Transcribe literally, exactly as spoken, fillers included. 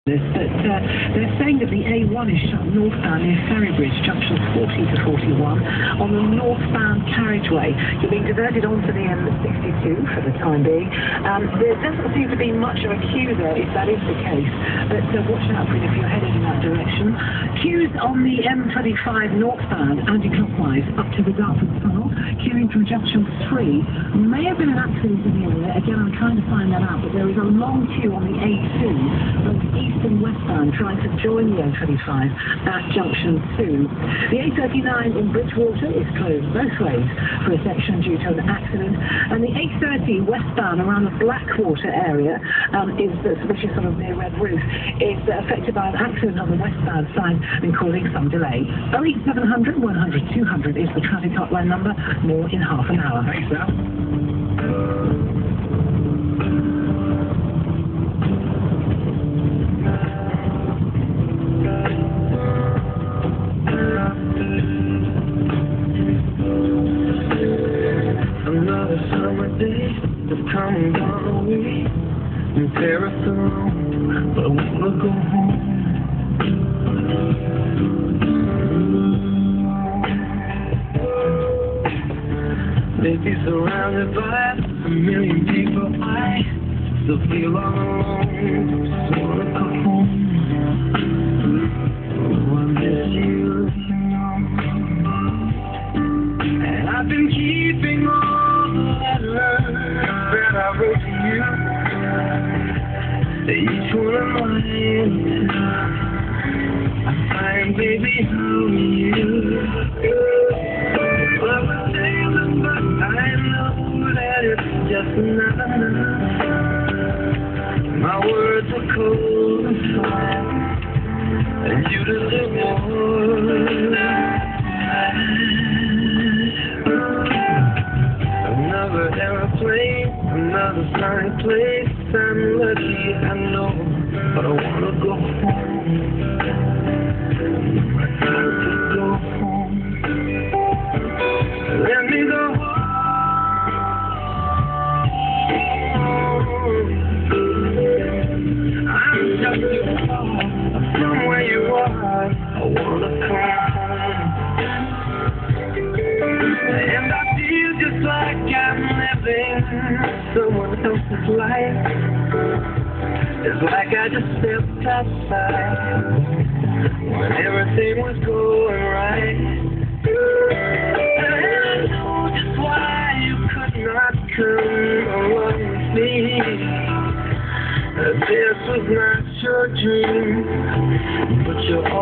But uh, they're saying that the A one is shut northbound near Ferrybridge, junctions forty to forty-one, on the northbound carriageway. You're being diverted onto the M sixty-two for the time being. Um, there doesn't seem to be much of a queue there, if that is the case, but uh, watch out for it if you're headed in that direction. Queues on the M twenty-five northbound, anti-clockwise, up to the Dartford Tunnel, queuing from junction three. May have been an accident in the area. Again, I'm trying to find that out, but there is a long queue on the A two, both east and westbound, trying to join the M twenty-five at junction two. The A thirty-nine in Bridgewater is closed both ways for a section due to an accident, and the A thirty westbound around the Blackwater area, um, is, uh, which is sort of near Red Roof, is uh, affected by an accident on the westbound side and causing some delay. oh eight seven hundred, one hundred, two hundred is the traffic hotline number. More in half an hour. Thanks, Al. Another summer day has come and gone away. In Paris alone, but I wanna go home. Maybe surrounded by a million people, I still feel all alone. Just wanna go home. Oh, I miss you, you know. And I've been keeping all the letters that I wrote to you. Each one of mine, I'm fine, baby, how are you? Well, I say this, but I know that it's just not enough. My words are cold and flat, and you deliver more. Another aeroplane, another sunny place. I'm lucky, I know, but I wanna go home. I got to go home. Let me go home. I'm just too far from where you are. I wanna come home. And I feel just like I'm living someone else's life. It's like I just stepped outside when everything was going right. And I know just why you could not come along with me. This was not your dream, but you're all